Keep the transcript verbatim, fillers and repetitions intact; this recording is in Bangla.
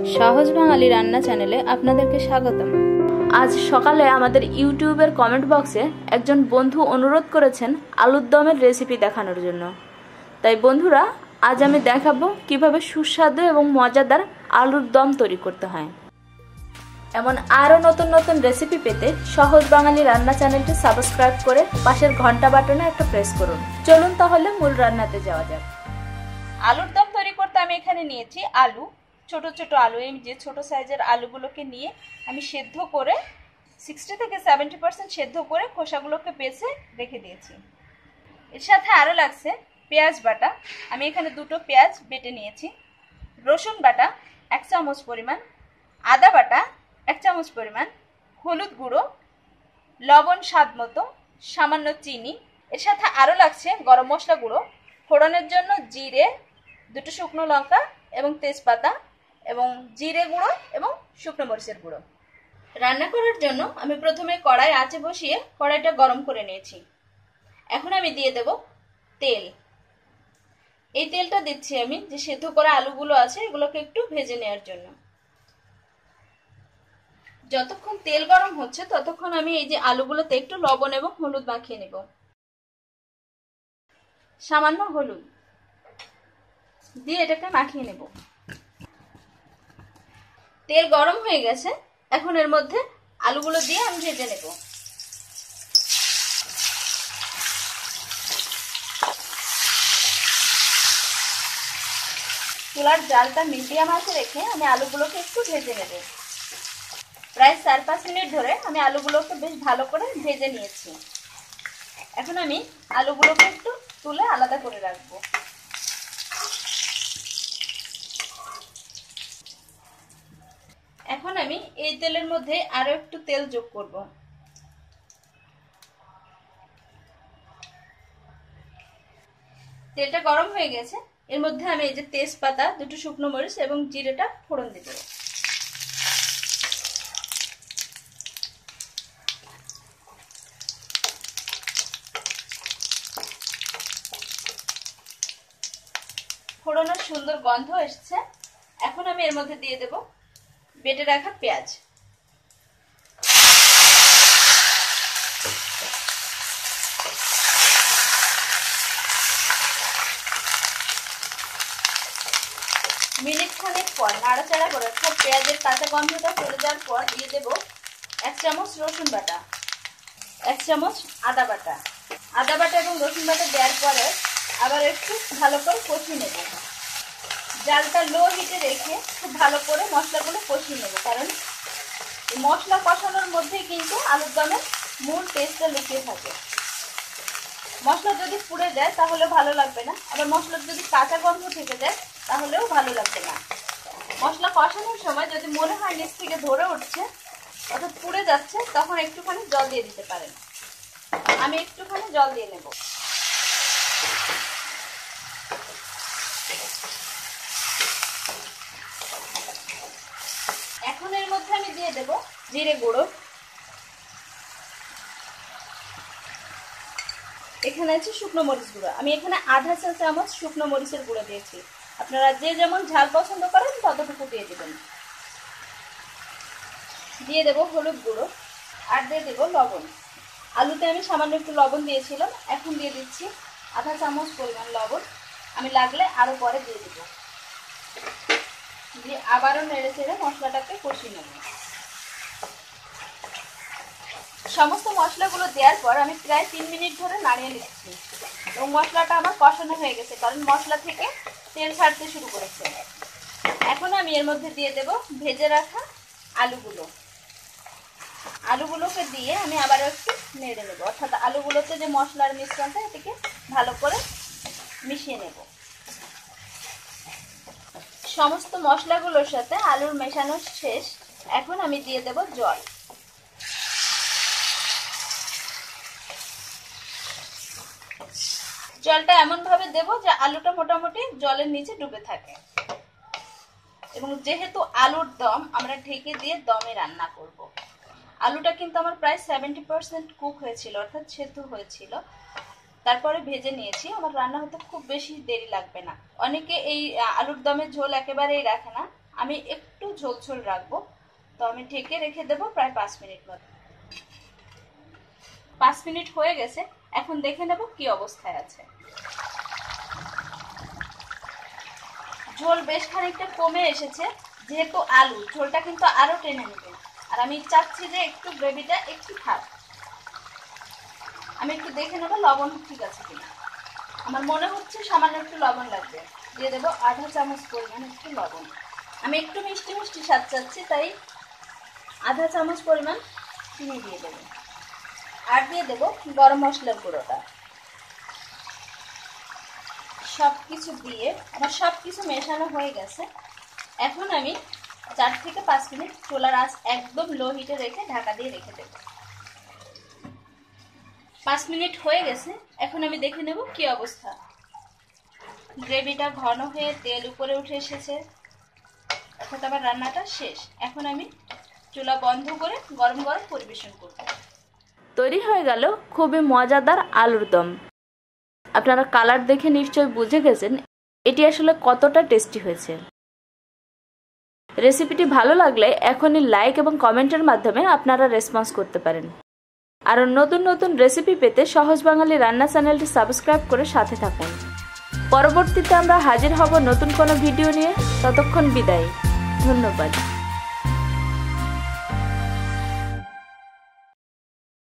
সহজ বাঙালি রান্না চ্যানেলে আপনাদেরকে স্বাগতম। আজ সকালে আমাদের ইউটিউবের কমেন্ট বক্সে একজন বন্ধু অনুরোধ করেছেন আলুর দমের রেসিপি দেখানোর জন্য। তাই বন্ধুরা, আজ আমি দেখাবো কিভাবে সুস্বাদু এবং মজাদার আলুর দম তৈরি করতে হয়। এমন আরও নতুন নতুন রেসিপি পেতে সহজ বাঙালি রান্না চ্যানেলটি সাবস্ক্রাইব করে পাশের ঘন্টা বাটনে একটা প্রেস করুন। চলুন তাহলে মূল রান্নাতে যাওয়া যাক। আলুর দম তৈরি করতে আমি এখানে নিয়েছি আলু, ছোট ছোট আলু। এই যে ছোট সাইজের আলুগুলোকে নিয়ে আমি সেদ্ধ করে সিক্সটি থেকে সেভেন্টি পার্সেন্ট সেদ্ধ করে খোসাগুলোকে বেছে রেখে দিয়েছি। এর সাথে আরও লাগছে পেঁয়াজ বাটা। আমি এখানে দুটো পেঁয়াজ বেটে নিয়েছি, রসুন বাটা এক চামচ পরিমাণ, আদা বাটা এক চামচ পরিমাণ, হলুদ গুঁড়ো, লবণ স্বাদ মতো, সামান্য চিনি। এর সাথে আরও লাগছে গরম মশলা গুঁড়ো, ফোড়নের জন্য জিরে, দুটো শুকনো লঙ্কা এবং তেজপাতা এবং জিরে গুঁড়ো এবং শুকনো মরিচের গুঁড়ো। রান্না করার জন্য আমি প্রথমে কড়াই আঁচে বসিয়ে কড়াইটা গরম করে নিয়েছি। এখন আমি দিয়ে দেব তেল। এই তেলটা দিচ্ছি আমি যে সেদ্ধ করা আলুগুলো আছে এগুলোকে একটু ভেজে নেওয়ার জন্য। যতক্ষণ তেল গরম হচ্ছে ততক্ষণ আমি এই যে আলুগুলোতে একটু লবণ এবং হলুদ মাখিয়ে নেব। সামান্য হলুদ দিয়ে এটাকে মাখিয়ে নেব। তেল গরম হয়ে গেছে, এখন এর মধ্যে আলুগুলো দিয়ে আমি ভেজে নেব। চুলার জালটা মিডিয়াম আঁচে রেখে আমি আলুগুলোকে একটু ভেজে নেব। প্রায় চার পাঁচ মিনিট ধরে আমি আলুগুলোকে বেশ ভালো করে ভেজে নিয়েছি। এখন আমি আলুগুলোকে একটু তুলে আলাদা করে রাখবো। এখন আমি এই তেলের মধ্যে আরো একটু তেল যোগ করব। তেলটা গরম হয়ে গেছে, এর মধ্যে আমি এই যে তেজপাতা, দুটো শুকনো মরিচ এবং জিরেটা ফোড়ন দিয়ে দেব। ফোড়নের সুন্দর গন্ধ এসছে। এখন আমি এর মধ্যে দিয়ে দেব বেটে রাখা পেঁয়াজ। মিনিট খানেক পর নাড়াচাড়া করে সব পেঁয়াজের কাঁচা গন্ধটা চলে যাওয়ার পর দিয়ে দেব এক চামচ রসুন বাটা, এক চামচ আদা বাটা। আদা বাটা এবং রসুন বাটা দেওয়ার পরে আবার একটু ভালো করে কষিয়ে নেব। জালটা লো হিটে রেখে খুব ভালো করে মশলাগুলো কষিয়ে নেব, কারণ মশলা কষানোর মধ্যেই কিন্তু আলুর দমের মূল টেস্টটা লুকিয়ে থাকে। মশলা যদি পুড়ে যায় তাহলে ভালো লাগবে না, আবার মশলার যদি কাঁচা গন্ধ থেকে যায় তাহলেও ভালো লাগবে না। মশলা কষানোর সময় যদি মনে হয় নিচ থেকে ধরে উঠছে অর্থাৎ পুড়ে যাচ্ছে, তখন একটুখানি জল দিয়ে দিতে পারেন। আমি একটুখানি জল দিয়ে নেব। এখন এর মধ্যে আমি দিয়ে দেব জিরে গুঁড়ো। এখানে আছে শুকনো মরিচ গুঁড়ো। আমি এখানে আধা চা চামচ শুকনো মরিচের গুঁড়ো দিয়েছি। আপনারা যে যেমন ঝাল পছন্দ করেন ততটুকু দিয়ে দেবেন। দিয়ে দেব হলুদ গুঁড়ো আর দিয়ে দেব লবণ। আলুতে আমি সামান্য একটু লবণ দিয়েছিলাম, এখন দিয়ে দিচ্ছি আধা চামচ পরিমাণ লবণ। আমি লাগলে আরো পরে দিয়ে দেব। দিয়ে আবারও নেড়ে চেড়ে মশলাটাকে কষিয়ে নেব। সমস্ত মশলাগুলো দেওয়ার পর আমি প্রায় তিন মিনিট ধরে নাড়িয়ে নিচ্ছি এবং মশলাটা আমার কষানো হয়ে গেছে, কারণ মশলা থেকে তেল ছাড়তে শুরু করেছে। এখন আমি এর মধ্যে দিয়ে দেব ভেজে রাখা আলুগুলো। আলুগুলোকে দিয়ে আমি আবার একটু নেড়ে নেব, অর্থাৎ আলুগুলোতে যে মশলার মিশ্রণটা এটাকে ভালো করে মিশিয়ে নেব। সমস্ত মশলাগুলোর সাথে আলুর মেশানো শেষ। এখন আমি দিয়ে দেব জল। জলটা এমন ভাবে দেব যে আলুটা মোটামুটি জলের নিচে ডুবে থাকে। এবং যেহেতু আলুর দম আমরা ঢেকে দিয়ে দমে রান্না করব, আলুটা কিন্তু আমার প্রায় সেভেন্টি পার্সেন্ট কুক হয়েছিল, অর্থাৎ সেদ্ধ হয়েছিল। তারপরে ভেজে নিয়েছি। আমার রান্না হতে খুব বেশি দেরি লাগবে না। অনেকে এই আলুর দমের ঝোল একেবারেই রাখে না, আমি একটু ঝোল ঝোল রাখবো, তো আমি ঢেকে রেখে দেবো প্রায় পাঁচ মিনিট মতো। পাঁচ মিনিট হয়ে গেছে, এখন দেখে নেব কি অবস্থায় আছে। ঝোল বেশ খানিকটা কমে এসেছে, যেহেতু আলু ঝোলটা কিন্তু আরো টেনে নেবে, আর আমি চাচ্ছি যে একটু গ্রেভিটা একটু থাক। আমি একটু দেখে নেবো লবণ ঠিক আছে কিনা। আমার মনে হচ্ছে সামান্য একটু লবণ লাগবে, দিয়ে দেবো আধা চামচ পরিমাণ একটু লবণ। আমি একটু মিষ্টি মিষ্টি স্বাদ চাচ্ছি, তাই আধা চামচ পরিমাণ চিনি দিয়ে দেবো। আর দিয়ে দেবো গরম মশলার গুঁড়োটা। সব কিছু দিয়ে আমার সব কিছু মেশানো হয়ে গেছে। এখন আমি চার থেকে পাঁচ মিনিট চুলার আঁচ একদম লো হিটে রেখে ঢাকা দিয়ে রেখে দেব। পাঁচ মিনিট হয়ে গেছে, এখন আমি দেখে নেব কি অবস্থা। গ্রেভিটা ঘন হয়ে তেল উপরে উঠে এসেছে, অর্থাৎ আমার রান্নাটা শেষ। এখন আমি চুলা বন্ধ করে গরম গরম পরিবেশন করব। তৈরি হয়ে গেল খুবই মজাদার আলুর দম। আপনারা কালার দেখে নিশ্চয়ই বুঝে গেছেন এটি আসলে কতটা টেস্টি হয়েছে। রেসিপিটি ভালো লাগলে এখনই লাইক এবং কমেন্টের মাধ্যমে আপনারা রেসপন্স করতে পারেন। আর নতুন নতুন রেসিপি পেতে সহজ বাঙালি রান্না চ্যানেলটি সাবস্ক্রাইব করে সাথে থাকুন। পরবর্তীতে আমরা হাজির হব নতুন কোনো ভিডিও নিয়ে। ততক্ষণ বিদায়, ধন্যবাদ।